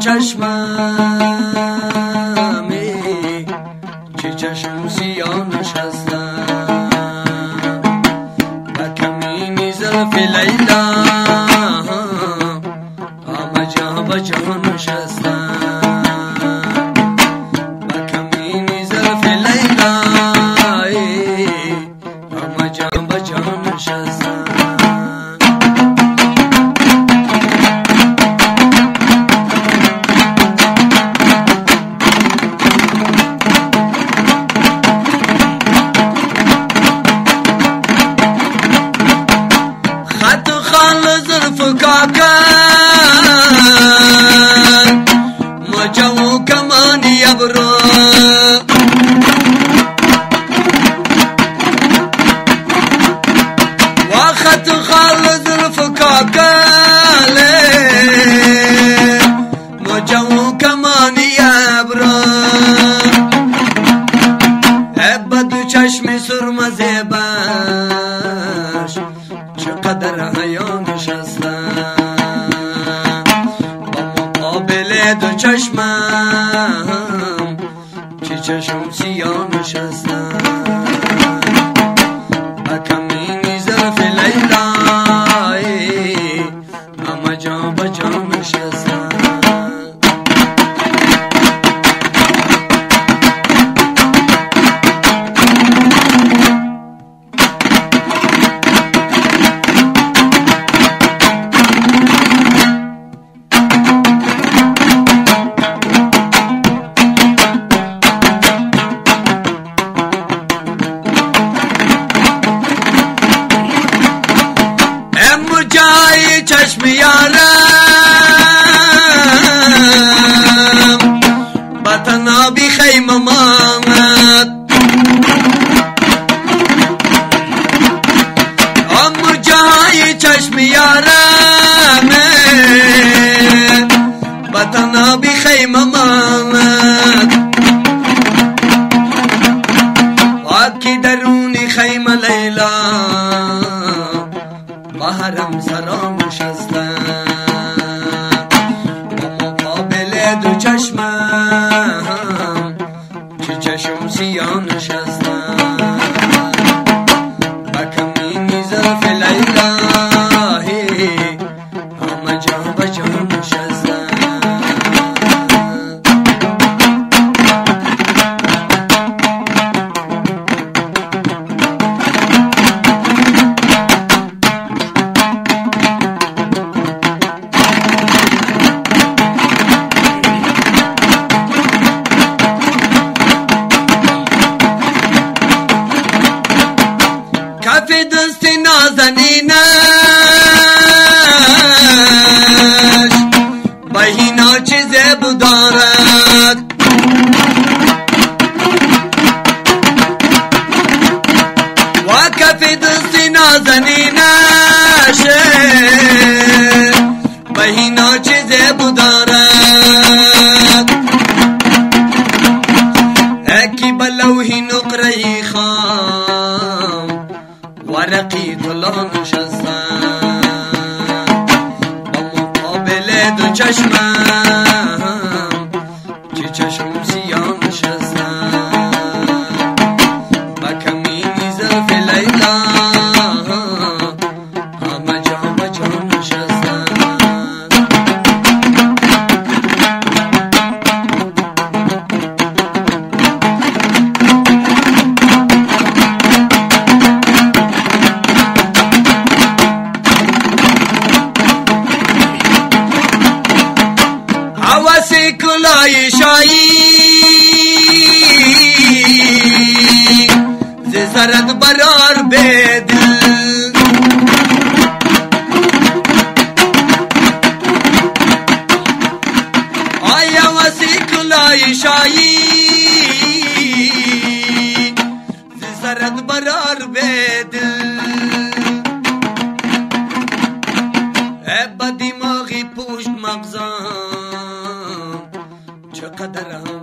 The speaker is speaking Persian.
چشمم که چشم سیاه نشستم و کمینی زلف لیلا همه جا به جا نشستم و کمینی زلف لیلا همه جا به جا نشستم. مجاو کمانی ابرو وقت خالد الفكاكالي مجاو کمانی ابرو ابدو چشم سرمزه باش چقدر حیا نشستم دو چشمم که چشم سیاه نشستم و کمینی زلف لیلا همه جا به جا نشستم. جای چشم یارم بطنا بی خیم مامد ام جای چشم یارم بطنا بی خیم مامد واکی درونی خیم لیلا محرم سرا نشستم و مقابل دو چشمم که چشم سیاه نشستم و کمینی زلف لیلا همه جا به جا نشستم. دستی نازنینش بهینا چیزه بدارد و کف دستی نازنینش بهینا چیزه بدارد اکی بلوهی نقره خام ورقی طلا نشستم با مقابل دو چشمم که چشم سیاه نشستم و کمینی زلف لیلا همه جا به جا نشستم. حواسی کلای شایی ز سرد برار بد آیا وسی کلای شایی ز سرد برار بد اب دماغی پشت مغزم چقدر